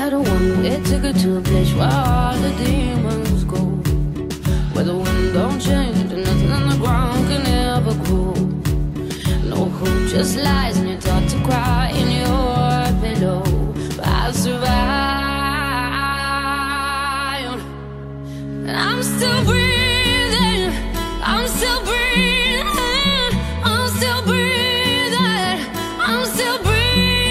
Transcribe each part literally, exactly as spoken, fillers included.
had a one-way ticket to a place where all the demons go, where the wind don't change and nothing on the ground can ever grow. No hope, just lies, and you're taught to cry in your pillow. But I'll survive, and I'm still breathing, I'm still breathing, I'm still breathing, I'm still breathing.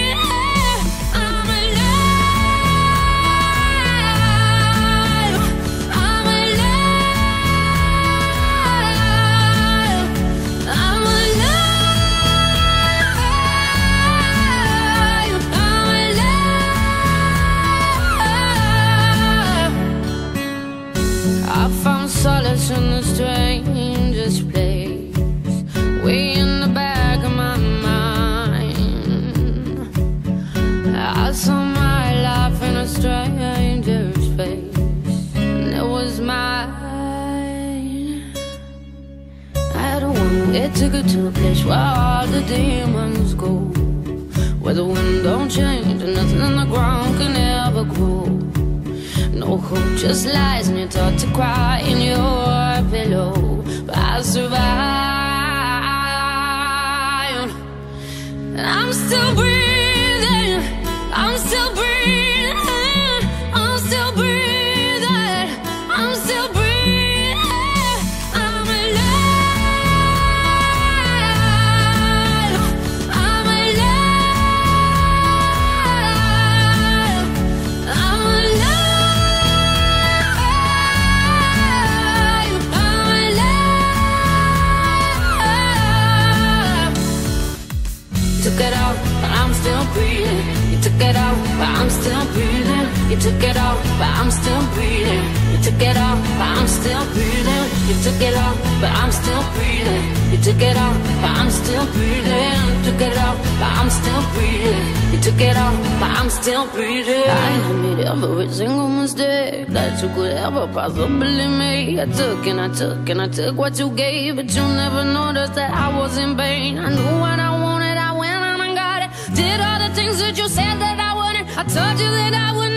I found solace in the strangest place, way in the back of my mind. I saw my life in a stranger's face, and it was mine. I had a one-way ticket to a place where all the demons go, where the wind don't change and nothing on the ground can ever grow. No hope, just lies, and you're taught to cry in your pillow. But I'll survive, and I'm still breathing, I'm still breathing, I'm still breathing, I'm still breathing. I'm alive, I'm alive, I'm alive. Took it out, but I'm still breathing. You took it out, but I'm still breathing. You took it out, but I'm still breathing. You took it out, but I'm still breathing. You took it out, but I'm still breathing. You took it out, but I'm still breathing. You took it out, but I'm still breathing. You took it out, but I'm still breathing. I made every single mistake that you could ever possibly make. I took and I took and I took what you gave, but you never noticed that I was in vain. I knew what I wanted, I went and I got it. Did all the things that you said that I wouldn't. I told you that I would.